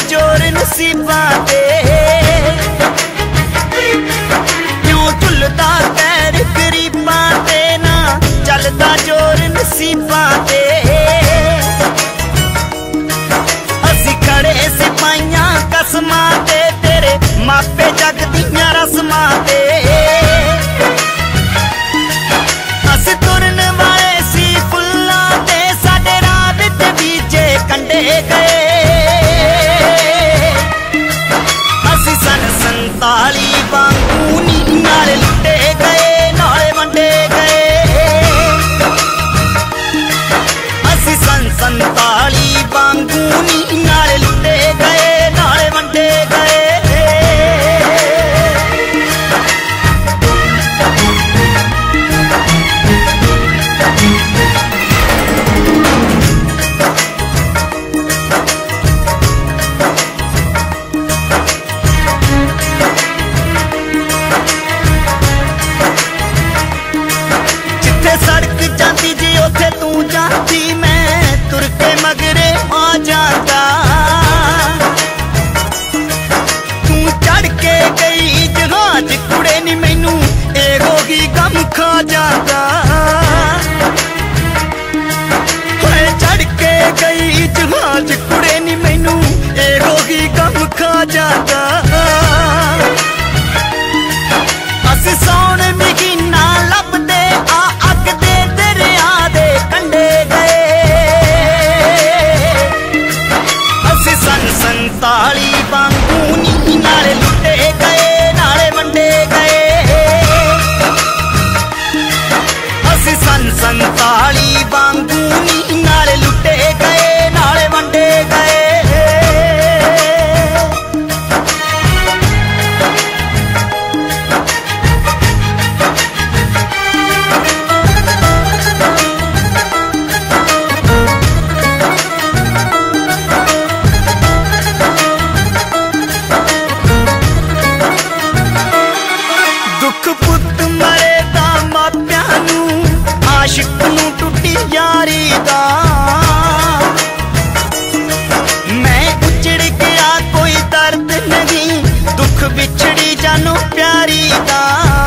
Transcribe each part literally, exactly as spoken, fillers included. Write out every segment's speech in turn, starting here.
जोर नसीबां ते, क्यों झुलदा पैर गरीबां ते ना चलदा जोर नसीबां ते। असी खड़े सिपाहियां कसमां ते, तेरे मापे जग दियां रस्मां ते। असी तुरन वाले सी फुल्लां ते, साडे राह विच बीजे कंडे गए। असी सन संताली वांगू नी नाल लुटे गए, नाले वंडे गए। असी सन संताली वांगू नी नाल लुटे गए, नाले वंडे गए। सड़क जाती जी उथे तू जाती, मैं तुर के मगरे आ जाता। तू चढ़ के गई जहाज कुड़े नी मैनू ए होगी गम खा जाता। चढ़ के गई जहाज कुड़े नी मैनू ए होगी गम खा जाता। असी सौन महीना लभदे आ अग दे दरिया दे कंडे गए। असी सन संताली वांगू नी नाले लुटे गए, नाले वंडे गए। असी सन संताली वांगू नी नाले लुटे गए, नाले वंडे गए। पुत मरे दा मापियां नू, आशिक नू टुटी यारी दा। मैं उजड़ गया कोई दर्द नहीं, दुख बिछड़ी जानो प्यारी दा।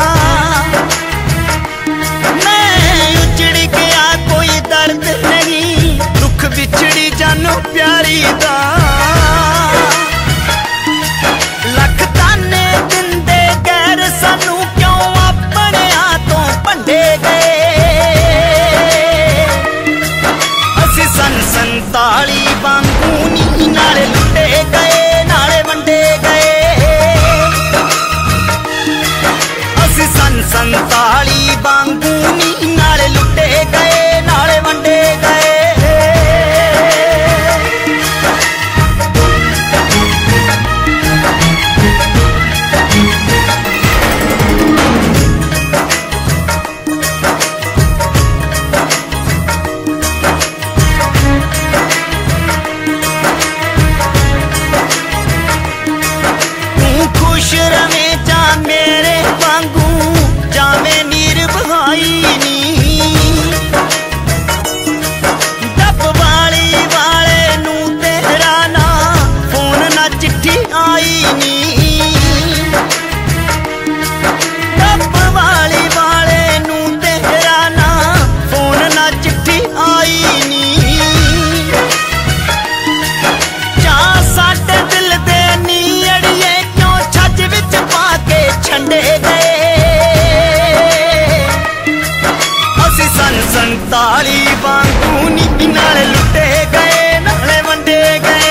मैं उजड़ गया कोई दर्द नहीं, दुख बिछड़ी जानो प्यारी दा। लख ताने दिंदे गैर सानू, संताली वांगू नी नाले लुटे गए, नाले वंडे गए। असी सन संताली वांगू नी नाले लुटे गए, नाले वंडे गए। खुश रवे जा मेरे वांगू, जावे नीर बहाई नी। डब वाली वाले नू तेरा ना फोन ना चिट्ठी आई नी। डब वाली वाले नू तेरा ना फोन ना चिट्ठी आई नी। जा साडे दिल दे नी अड़िए छंडे गए। असी सन संताली वांगू नी नाले लुटे गए, नाले वंडे गए।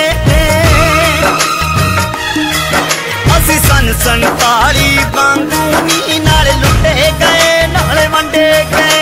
असी सन संताली वांगू नी नाले लुटे गए, नाले वंडे गए।